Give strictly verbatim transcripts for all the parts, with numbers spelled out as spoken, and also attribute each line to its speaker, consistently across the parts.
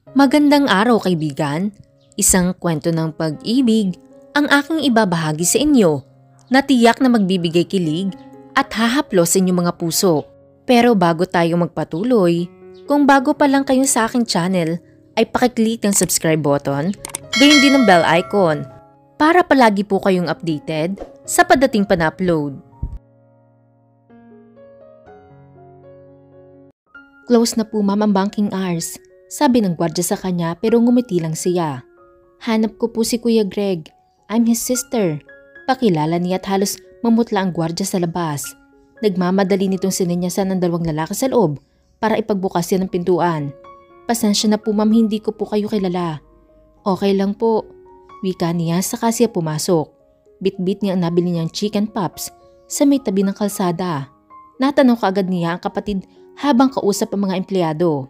Speaker 1: Magandang araw kaibigan, isang kwento ng pag-ibig ang aking ibabahagi sa inyo na tiyak na magbibigay kilig at hahaplos sa inyong mga puso. Pero bago tayo magpatuloy, kung bago pa lang kayo sa aking channel ay pakiclick ang subscribe button, gayon din ang bell icon para palagi po kayong updated sa padating pa na upload. Close na po ma'am ang banking hours. Sabi ng gwardya sa kanya pero ngumiti lang siya. Hanap ko po si Kuya Greg. I'm his sister. Pakilala niya at halos mamutla ang gwardya sa labas. Nagmamadali nitong sininyasan ng dalawang lalaki sa loob para ipagbukas yan ng pintuan. Pasensya na po ma'am, hindi ko po kayo kilala. Okay lang po. Wika niya saka siya pumasok. Bit-bit niya ang nabili niyang chicken pops sa may tabi ng kalsada. Natanong kaagad niya ang kapatid habang kausap ang mga empleyado.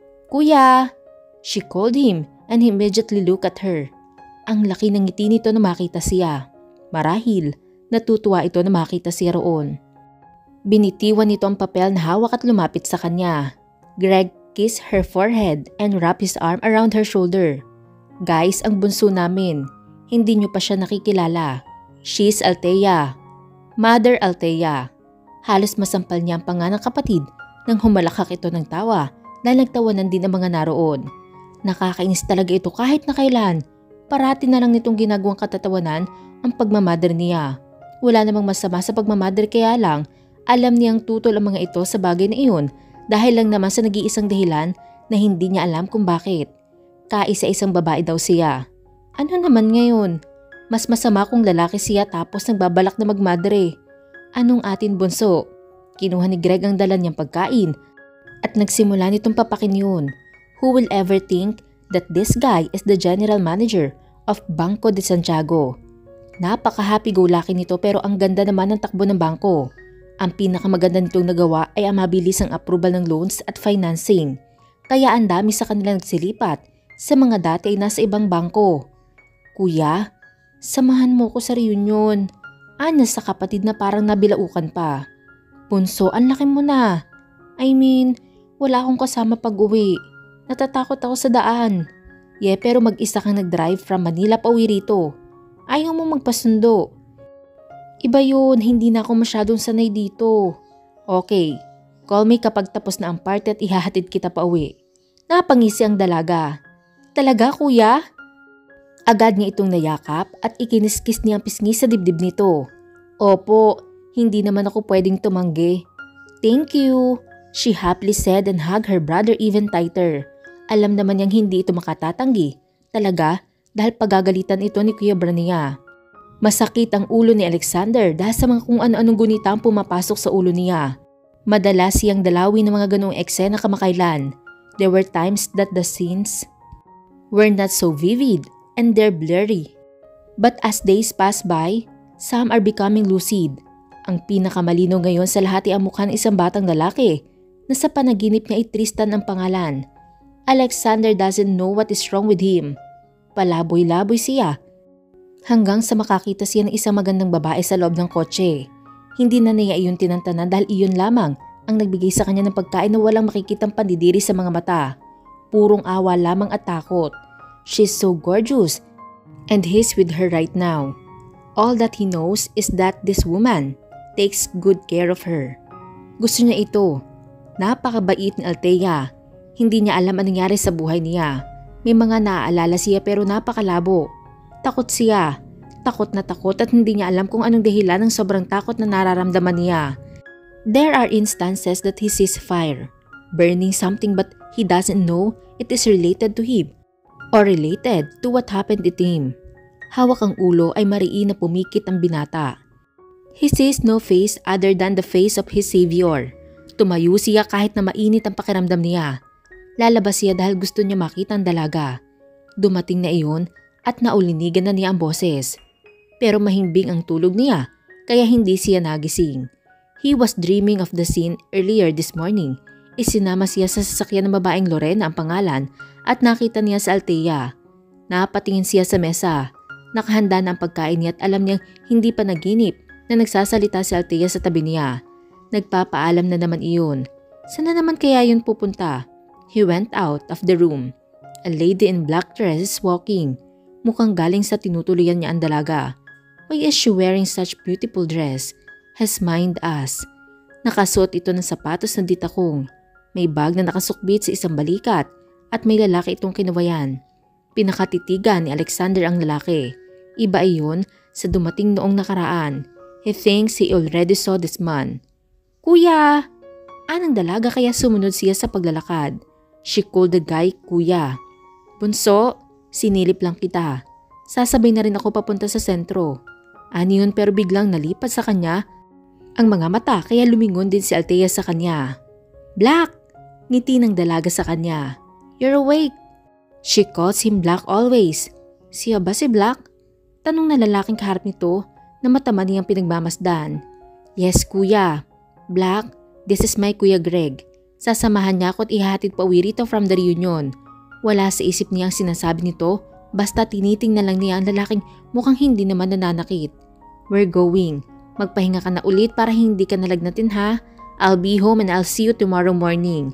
Speaker 1: Kuya! She called him and he immediately looked at her. Ang laki ng ngiti nito na makita siya. Marahil, natutuwa ito na makita siya roon. Binitiwan nito ang papel na hawak at lumapit sa kanya. Greg kissed her forehead and wrapped his arm around her shoulder. Guys, ang bunso namin. Hindi niyo pa siya nakikilala. She's Althea. Mother Althea. Halos masampal niya ang panga ng kapatid nang humalakak ito ng tawa dahil nagtawanan din ang mga naroon. Nakakainis talaga ito kahit na kailan. Parati na lang nitong ginagawang katatawanan ang pagmamader niya. Wala namang masama sa pagmamader kaya lang alam niyang tutol ang mga ito sa bagay na iyon dahil lang naman sa nag-iisang dahilan na hindi niya alam kung bakit. Kaisa-isang babae daw siya. Ano naman ngayon? Mas masama kung lalaki siya tapos nagbabalak na magmadre. Anong atin bunso? Kinuha ni Greg ang dala niyang pagkain at nagsimula nitong papakin yun. Who will ever think that this guy is the general manager of Banco de Santiago? Napaka-happy-go-lucky nito pero ang ganda naman ng takbo ng bangko. Ang pinakamaganda nitong nagawa ay ang mabilis ang approval ng loans at financing. Kaya ang dami sa kanila nagsilipat sa mga dati ay nasa ibang bangko. Kuya, samahan mo ko sa reunion. Anya sa kapatid na parang nabilaukan pa. Bunso, ang laki mo na. I mean, wala akong kasama pag-uwi. Natatakot ako sa daan. Yeah, pero mag-isa kang nag-drive from Manila pa uwi rito. Ayaw mo magpasundo. Iba yun, hindi na ako masyadong sanay dito. Okay, call me kapag tapos na ang party at ihahatid kita pa uwi. Napangisi ang dalaga. Talaga kuya? Agad niya itong nayakap at ikiniskis niya ang pisngi sa dibdib nito. Opo, hindi naman ako pwedeng tumanggi. Thank you, she happily said and hugged her brother even tighter. Alam naman niyang hindi ito makatatanggi. Talaga, dahil pagagalitan ito ni Kuya Brania. Masakit ang ulo ni Alexander dahil sa mga kung ano-anong gunita ang pumapasok sa ulo niya. Madalas siyang dalawin ng mga ganong eksena kamakailan. There were times that the scenes were not so vivid and they're blurry. But as days pass by, some are becoming lucid. Ang pinakamalinaw ngayon sa lahat ay ang mukha ng isang batang lalaki na sa panaginip niya ay Tristan ang pangalan. Alexander doesn't know what is wrong with him. Palaboy-laboy siya hanggang sa makakita siya ng isang magandang babae sa loob ng kotse. Hindi na niya iyon tinantanan dahil iyon lamang ang nagbigay sa kanya ng pagkain na walang makikitang pandidiri sa mga mata. Purong awa lamang at takot. She's so gorgeous and he's with her right now. All that he knows is that this woman takes good care of her. Gusto niya ito. Napakabait ni Althea. Hindi niya alam anong nangyari sa buhay niya. May mga naaalala siya pero napakalabo. Takot siya. Takot na takot at hindi niya alam kung anong dahilan ng sobrang takot na nararamdaman niya. There are instances that he sees fire, burning something but he doesn't know it is related to him or related to what happened to him. Hawak ang ulo ay mariin na pumikit ang binata. He sees no face other than the face of his savior. Tumayo siya kahit na mainit ang pakiramdam niya. Lalabas siya dahil gusto niya makita ang dalaga. Dumating na iyon at naulinigan na niya ang boses. Pero mahimbing ang tulog niya kaya hindi siya nagising. He was dreaming of the scene earlier this morning. Isinama siya sa sasakyan ng babaeng Lorena ang pangalan at nakita niya sa Althea. Napatingin siya sa mesa. Nakahanda na ang pagkain niya at alam niyang hindi pa naginip na nagsasalita si Althea sa tabi niya. Nagpapaalam na naman iyon. Saan na naman kaya yun pupunta? He went out of the room. A lady in black dress is walking. Mukhang galing sa tinutuluyan niya ang dalaga. Why is she wearing such beautiful dress? Has mind us. Nakasuot ito ng sapatos na ditakong. May bag na nakasukbit sa isang balikat at may lalaki itong kinawayan. Pinakatitigan ni Alexander ang lalaki. Iba iyon sa dumating noong nakaraan. He thinks he already saw this man. Kuya! Anang dalaga kaya sumunod siya sa paglalakad. She called the guy kuya. Bunso, sinilip lang kita. Sasabay na rin ako papunta sa sentro. Ani yun pero biglang nalipat sa kanya ang mga mata kaya lumingon din si Althea sa kanya. Black! Ngiti ng dalaga sa kanya. You're awake. She calls him Black always. Siya ba si Black? Tanong na lalaking kaharap nito na matama niyang pinagmamasdan. Yes kuya. Black, this is my Kuya Greg. Sasamahan niya ako at ihahatid pa uwi rito from the reunion. Wala sa isip niya ang sinasabi nito basta tinitingnan lang niya ang lalaking mukhang hindi naman nananakit. We're going. Magpahinga ka na ulit para hindi ka nalagnatin ha. I'll be home and I'll see you tomorrow morning.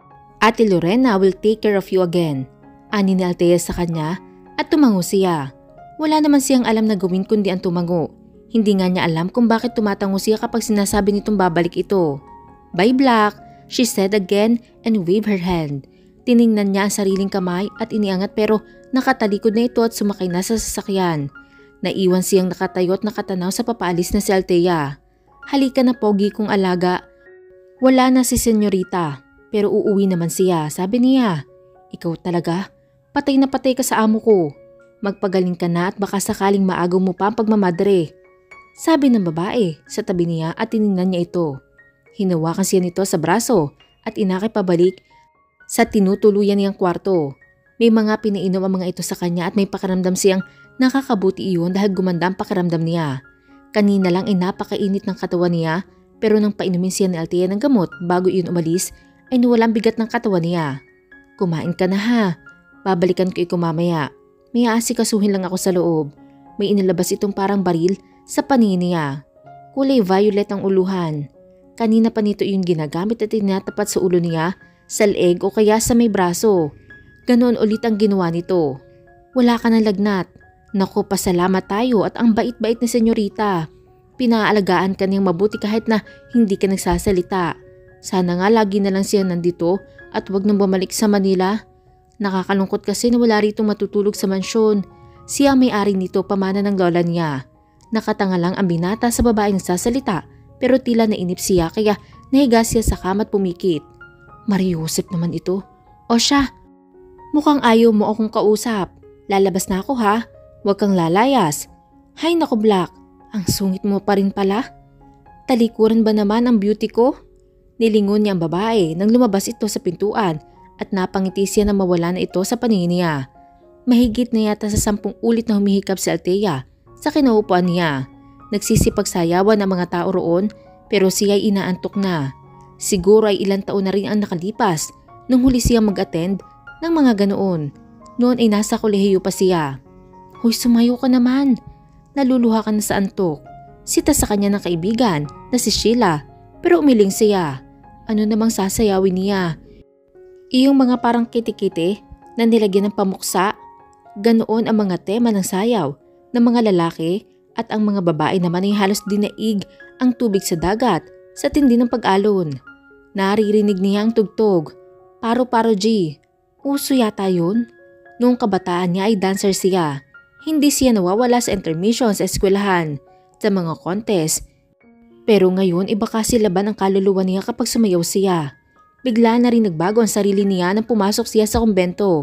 Speaker 1: Ate Lorena will take care of you again. Ani ni Althea sa kanya at tumango siya. Wala naman siyang alam na gawin kundi ang tumango. Hindi nga niya alam kung bakit tumatango siya kapag sinasabi nitong babalik ito. Bye Black, she said again and waved her hand. Tiningnan niya ang sariling kamay at iniangat pero nakatalikod na ito at sumakay na sa sasakyan. Naiwan siyang nakatayo at nakatanaw sa papaalis na si Althea. Halika na pogi kong alaga. Wala na si senyorita pero uuwi naman siya, sabi niya. Ikaw talaga? Patay na patay ka sa amo ko. Magpagaling ka na at baka sakaling maagaw mo pa ang pagmamadre. Sabi ng babae sa tabi niya at tiningnan niya ito. Hinawakan siya nito sa braso at inakay pabalik sa tinutuluyan niyang kwarto. May mga pinainom ang mga ito sa kanya at may pakiramdam siyang nakakabuti iyon dahil gumanda ang pakiramdam niya. Kanina lang ay napakainit ng katawan niya pero nang painumin siya ni Althea ng gamot bago iyon umalis ay nawalang bigat ng katawan niya. Kumain ka na ha. Babalikan ko ikaw mamaya. May aasikasuhin lang ako sa loob. May inilabas itong parang baril sa paningin niya. Kulay violet ang uluhan. Kanina pa nito yung ginagamit at tinatapat sa ulo niya, sa leeg o kaya sa may braso. Ganoon ulit ang ginawa nito. Wala ka ng lagnat. Naku, pasalamat tayo at ang bait-bait ni senyorita. Pinaalagaan ka niyang mabuti kahit na hindi ka nagsasalita. Sana nga lagi na lang siya nandito at wag nang bumalik sa Manila. Nakakalungkot kasi na wala rito matutulog sa mansyon. Siya may-ari nito pamana ng lola niya. Nakatanga lang ang binata sa babae nagsasalita pero tila nainip siya kaya nahiga siya sa kama at pumikit. Mariusip naman ito. O siya, mukhang ayaw mo akong kausap. Lalabas na ako ha. Huwag kang lalayas. Hay naku Black, ang sungit mo pa rin pala. Talikuran ba naman ang beauty ko? Nilingon niya ang babae nang lumabas ito sa pintuan at napangiti siya na mawala na ito sa paningin niya. Mahigit na yata sa sampung ulit na humihikap si Althea sa kinaupuan niya. Nagsisipagsayawan ang mga tao roon pero siya ay inaantok na. Siguro ay ilang taon na rin ang nakalipas nung huli siya mag-attend ng mga ganoon. Noon ay nasa kolehiyo pa siya. Hoy, sumayo ka naman. Naluluha ka na sa antok. Sita sa kanya ng kaibigan na si Sheila pero umiling siya. Ano namang sasayawin niya? Iyong mga parang kiti-kiti na nilagyan ng pamuksa. Ganoon ang mga tema ng sayaw ng mga lalaki at ang mga babae naman ay halos dinaig ang tubig sa dagat sa tindi ng pag-alon. Naririnig niya ang tugtog. Paro-paro G. Uso yata yun. Noong kabataan niya ay dancer siya. Hindi siya nawawala sa intermission sa eskwelahan, sa mga contest. Pero ngayon iba kasi laban ang kaluluwa niya kapag sumayaw siya. Bigla na rin nagbago ang sarili niya nang pumasok siya sa kumbento.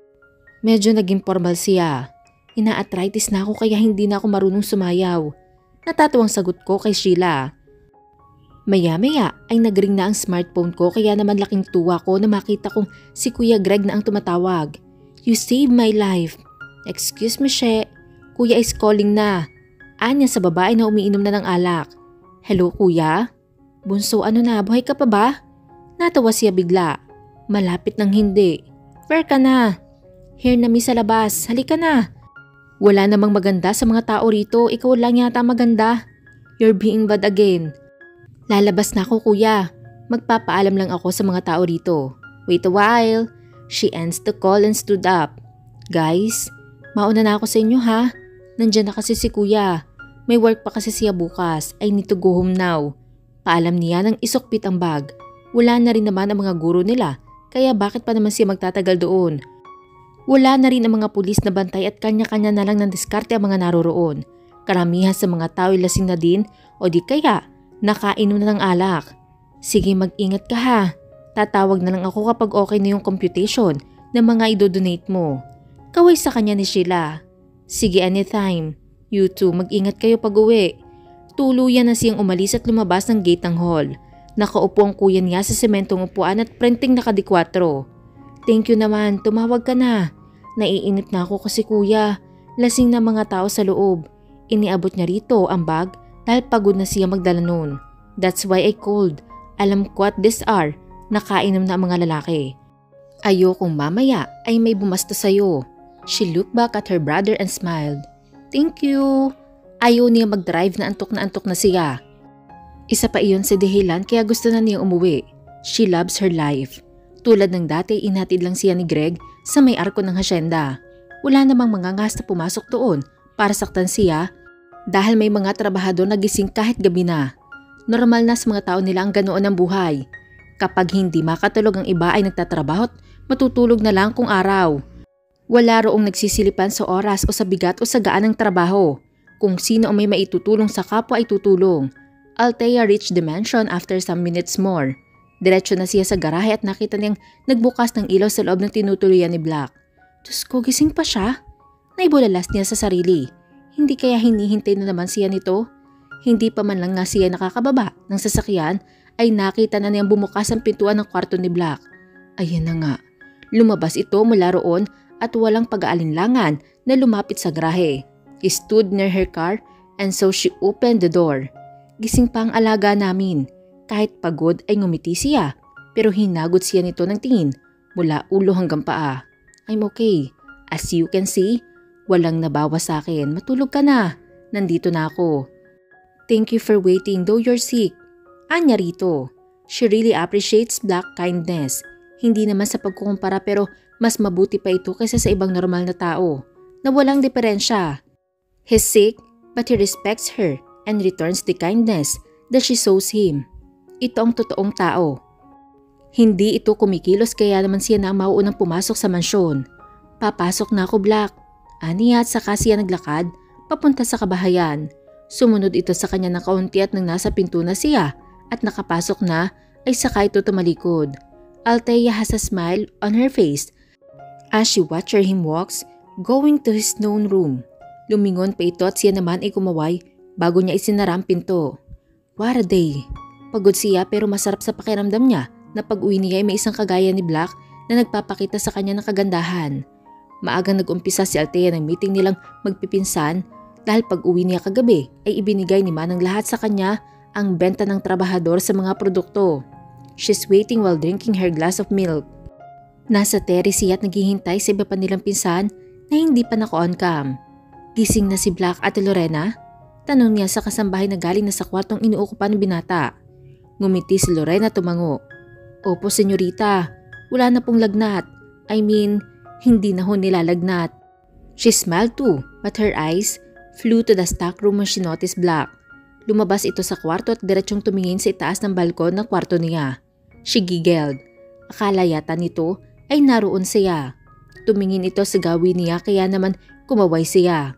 Speaker 1: Medyo naging formal siya. Ina-arthritis na ako kaya hindi na ako marunong sumayaw. Natatuwang sagot ko kay Sheila. Maya-maya ay nagring na ang smartphone ko kaya naman laking tuwa ko na makita kong si Kuya Greg na ang tumatawag. You saved my life. Excuse me, She. Kuya is calling na. Anya sa babae na umiinom na ng alak. Hello, Kuya? Bunso, ano na? Buhay ka pa ba? Natawa siya bigla. Malapit ng hindi. Fair ka na. Here na mi sa labas. Halika na. Wala namang maganda sa mga tao rito. Ikaw lang yata maganda. You're being bad again. Lalabas na ako, Kuya. Magpapaalam lang ako sa mga tao rito. Wait a while. She ends the call and stood up. Guys, mauna na ako sa inyo ha. Nandyan na kasi si kuya. May work pa kasi siya bukas. I need to go home now. Paalam niya nang isokpit ang bag. Wala na rin naman ang mga guro nila, kaya bakit pa naman siya magtatagal doon? Wala na rin ang mga pulis na bantay at kanya-kanya na lang ng diskarte ang mga naroroon. Karamihan sa mga tao ay lasing na din o di kaya nakainom na ng alak. Sige, mag-ingat ka ha. Tatawag na lang ako kapag okay na yung computation ng mga idodonate mo. Kaway sa kanya ni Sheila. Sige, anytime. You two, mag-ingat kayo pag uwi. Tuluyan na siyang umalis at lumabas ng gate ng hall. Nakaupo ang kuya niya sa sementong upuan at printing na kadikwatro. Thank you naman, tumawag ka na. Naiinip na ako kasi kuya. Lasing na mga tao sa loob. Iniabot niya rito ang bag dahil pagod na siya magdala noon. That's why I called. Alam ko at this hour, nakainom na ang mga lalaki. Ayokong mamaya ay may bumasta sa'yo. She looked back at her brother and smiled. Thank you. Ayaw niya mag-drive na antok na antok na siya. Isa pa iyon sa dahilan kaya gusto na niya umuwi. She loves her life. Tulad ng dati, inhatid lang siya ni Greg sa may arko ng hasyenda. Wala namang mga ngas na pumasok doon para saktan siya dahil may mga trabahador na gising kahit gabi na. Normal na sa mga tao nila ang ganoon ang buhay. Kapag hindi makatulog ang iba ay nagtatrabaho at matutulog na lang kung araw. Wala roong nagsisilipan sa oras o sa bigat o sa gaan ng trabaho. Kung sino ang may maitutulong sa kapwa ay tutulong. Althea reached the mansion after some minutes more. Diretso na siya sa garahe at nakita niyang nagbukas ng ilaw sa loob ng tinutuluyan ni Black. Diyos ko, gising pa siya? Naibulalas niya sa sarili. Hindi kaya hinihintay na naman siya nito? Hindi pa man lang nga siya nakakababa ng sasakyan ay nakita na niyang bumukas ang pintuan ng kwarto ni Black. Ayan na nga. Lumabas ito mula roon at walang pag-aalinlangan na lumapit sa garahe. He stood near her car and so she opened the door. Gising pa ang alaga namin. Kahit pagod ay ngumiti siya pero hinagot siya nito ng tingin mula ulo hanggang paa. I'm okay. As you can see, walang nabawa sa akin. Matulog ka na. Nandito na ako. Thank you for waiting though you're sick. Anya rito. She really appreciates Black kindness. Hindi naman sa pagkukumpara pero mas mabuti pa ito kaysa sa ibang normal na tao na walang diferensya. He's sick but he respects her and returns the kindness that she shows him. Ito ang totoong tao. Hindi ito kumikilos kaya naman siya na ang mauunang pumasok sa mansyon. Papasok na ako, Black. Aniya at saka siya naglakad papunta sa kabahayan. Sumunod ito sa kanya ng kaunti at nang nasa pinto na siya at nakapasok na ay saka ito tumalikod. Althea has a smile on her face as she watched him walks going to his known room. Lumingon pa ito at siya naman ay kumaway bago niya isinara ang pinto. What a day! Pagod siya pero masarap sa pakiramdam niya na pag-uwi niya ay may isang kagaya ni Black na nagpapakita sa kanya ng kagandahan. Maagang nag-umpisa si Althea ng meeting nilang magpipinsan dahil pag-uwi niya kagabi ay ibinigay ni Manang lahat sa kanya ang benta ng trabahador sa mga produkto. She's waiting while drinking her glass of milk. Nasa terrace siya at naghihintay sa iba pa nilang pinsan na hindi pa naka-on cam. Gising na si Black, Ate Lorena? Tanong niya sa kasambahay na galing na sa kwartong iniuukupan ng binata. Ngumiti si Lorena tumango. Opo, senyorita. Wala na pong lagnat. I mean, hindi na ho nilalagnat. She smiled too, but her eyes flew to the stockroom when she noticed Black. Lumabas ito sa kwarto at diretsyong tumingin sa itaas ng balkon ng kwarto niya. She giggled. Akala yata nito ay naroon siya. Tumingin ito sa gawin niya kaya naman kumaway siya.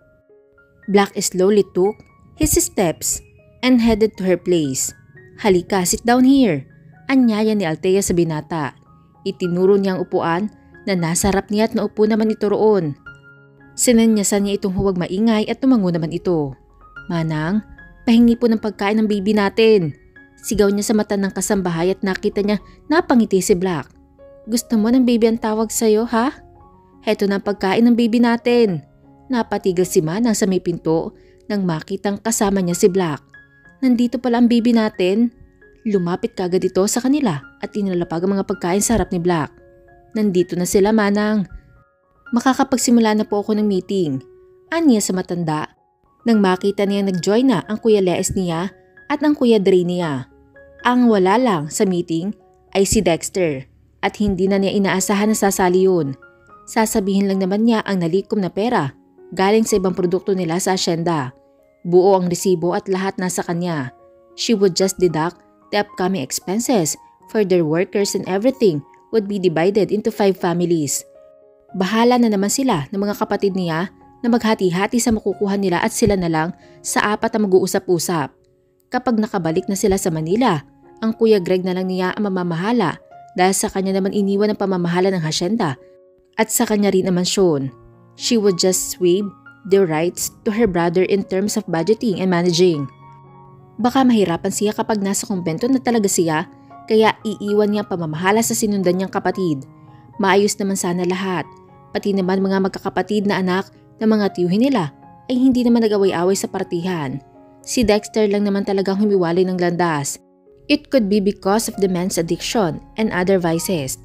Speaker 1: Black slowly took his steps and headed to her place. Halika, sit down here. Anyaya ni Althea sa binata. Itinuro niya ang upuan na nasa harap niya at naupo naman ito roon. Sinanyasan niya itong huwag maingay at tumango naman ito. Manang, pahingi po ng pagkain ng baby natin. Sigaw niya sa mata ng kasambahay at nakita niya napangiti si Black. Gusto mo ng baby ang tawag sa'yo, ha? Heto na ang pagkain ng baby natin. Napatigil si Manang sa may pinto nang makitang kasama niya si Black. Nandito pala ang baby natin. Lumapit kagad ito sa kanila at inalapag ang mga pagkain sa harap ni Black. Nandito na sila, Manang. Makakapagsimula na po ako ng meeting. Aniya sa matanda. Nang makita niya nag-join na ang Kuya Lees niya at ang Kuya Dre niya. Ang wala lang sa meeting ay si Dexter. at hindi na niya inaasahan na sasali yun. Sasabihin lang naman niya ang nalikom na pera galing sa ibang produkto nila sa asyenda. Buo ang resibo at lahat nasa kanya. She would just deduct the upcoming expenses for their workers and everything would be divided into five families. Bahala na naman sila ng mga kapatid niya na maghati-hati sa makukuha nila at sila na lang sa apat na mag-uusap-usap. Kapag nakabalik na sila sa Manila, ang Kuya Greg na lang niya ang mamamahala dahil sa kanya naman iniwan ang pamamahala ng hasyenda at sa kanya rin ang mansyon. She would just sweep the rights to her brother in terms of budgeting and managing. Baka mahirapan siya kapag nasa kumbento na talaga siya, kaya iiwan niya ang pamamahala sa sinundan niyang kapatid. Maayos naman sana lahat, pati naman mga magkakapatid na anak ng mga tiyuhin nila ay hindi naman nag-away-away sa partihan. Si Dexter lang naman talagang humiwalay ng landas. It could be because of the man's addiction and other vices.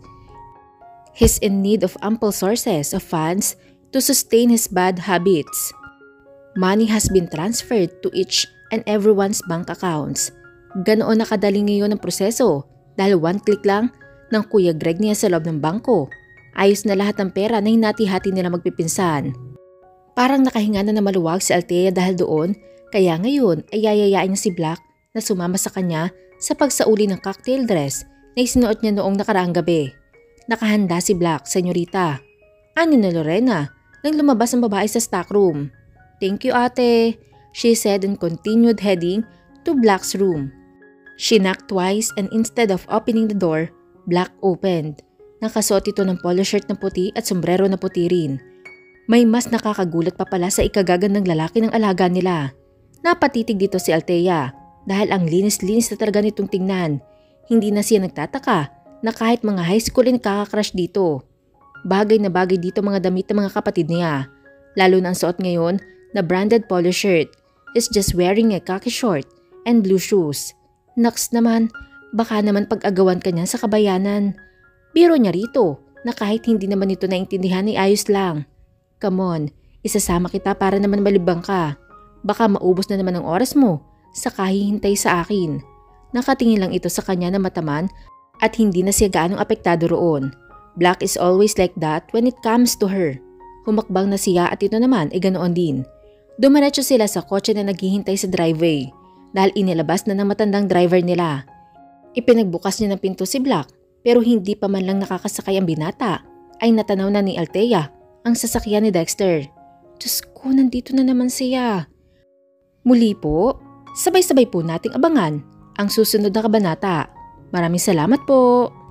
Speaker 1: He's in need of ample sources of funds to sustain his bad habits. Money has been transferred to each and everyone's bank accounts. Ganoon nakadali ngayon ang proseso dahil one click lang ng Kuya Greg niya sa loob ng bangko. Ayos na lahat ng pera na hinati-hati nila magpipinsan. Parang nakahinga na na maluwag si Althea dahil doon, kaya ngayon ay yayayain niya si Black na sumama sa kanya sa pagsauli ng cocktail dress na isinuot niya noong nakaraang gabi. Nakahanda si Black, senyorita. Ani na Lorena nang lumabas ang babae sa stockroom. "Thank you, ate," she said and continued heading to Black's room. She knocked twice and instead of opening the door, Black opened. Nakasuot ito ng polo shirt na puti at sombrero na puti rin. May mas nakakagulat pa pala sa ikagagandang lalaki ng alaga nila. Napatitig dito si Althea dahil ang linis-linis na talaga nitong tingnan. Hindi na siya nagtataka na kahit mga high school ay nakaka-crush dito. Bagay na bagay dito mga damit ng mga kapatid niya. Lalo na ang suot ngayon na branded polo shirt. Is just wearing a khaki short and blue shoes. Naks naman, baka naman pag-agawan ka niya sa kabayanan. Biro niya rito na kahit hindi naman ito naintindihan ay ayos lang. Come on, isasama kita para naman malibang ka. Baka maubos na naman ang oras mo sa kahihintay sa akin. Nakatingin lang ito sa kanya na mataman at hindi na siya gaanong apektado roon. Black is always like that when it comes to her. Humakbang na siya at ito naman ay ganoon din. Dumiretso sila sa kotse na naghihintay sa driveway dahil inilabas na ng matandang driver nila. Ipinagbukas niya ng pinto si Black pero hindi pa man lang nakakasakay ang binata ay natanaw na ni Althea ang sasakyan ni Dexter. Diyos ko, nandito na naman siya. Muli po, sabay-sabay po nating abangan ang susunod na kabanata. Maraming salamat po.